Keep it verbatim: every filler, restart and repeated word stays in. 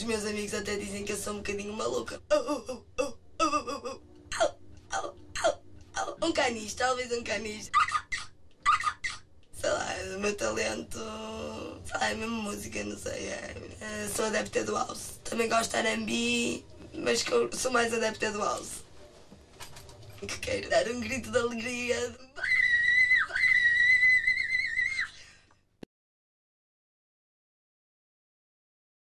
Os meus amigos até dizem que eu sou um bocadinho maluca. Oh, oh, oh, oh, oh, oh, oh, oh, oh, oh, oh. Um canis, talvez um canis. Sei lá, o meu talento, sei lá, é mesmo música, não sei. É, é, sou adepta do house. Também gosto de R and B, mas que eu sou mais adepta do house. Que quero dar um grito de alegria.